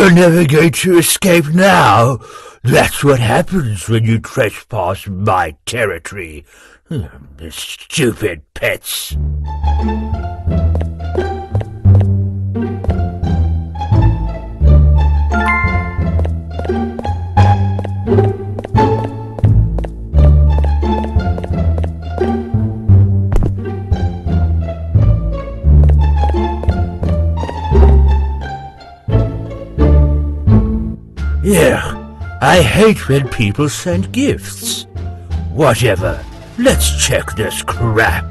You're never going to escape now. That's what happens when you trespass my territory. Stupid pets. Yeah, I hate when people send gifts. Whatever, let's check this crap.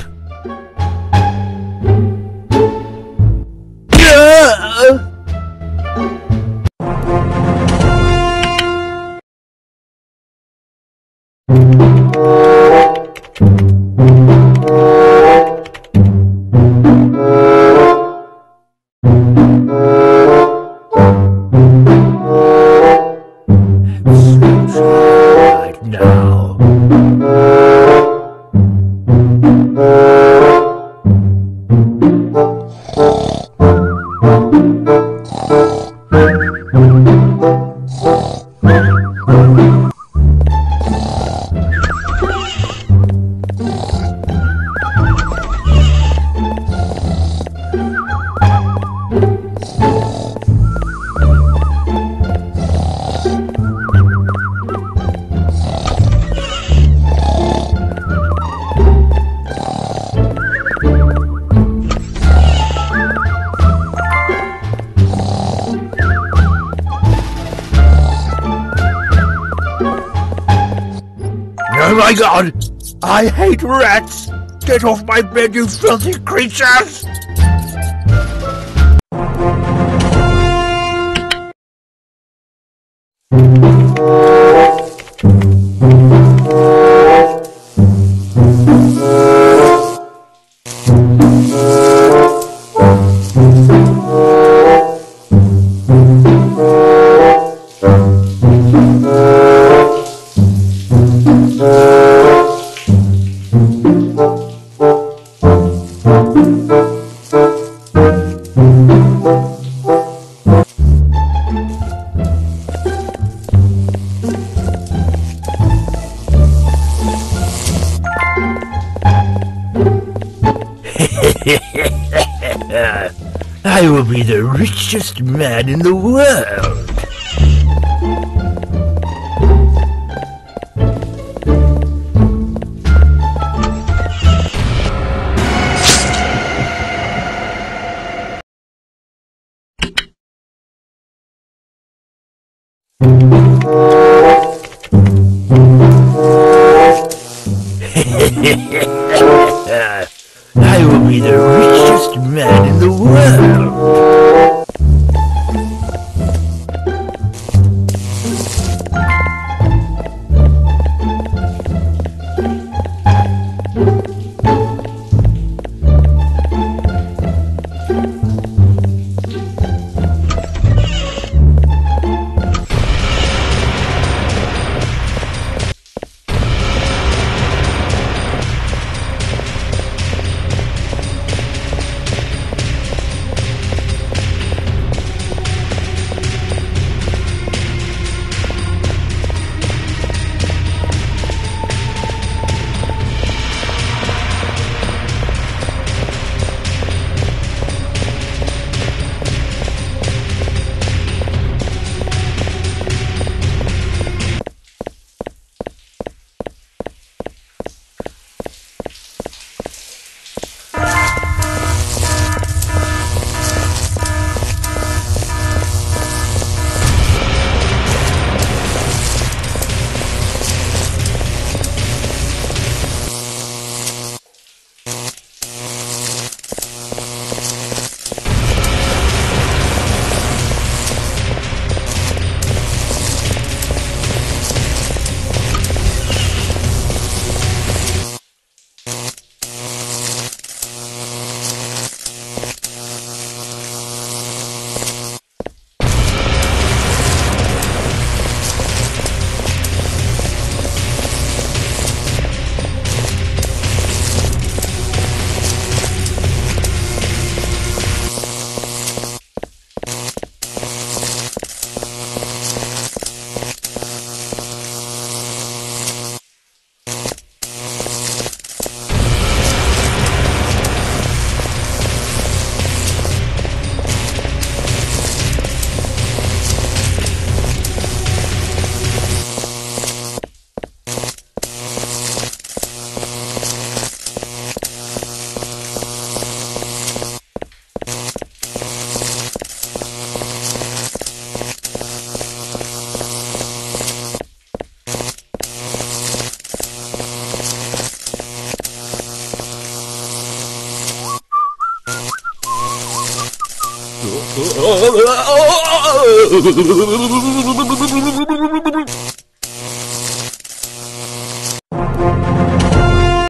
Right now. Oh my god! I hate rats! Get off my bed, you filthy creatures! I will be the richest man in the world. I will be the richest man in the world.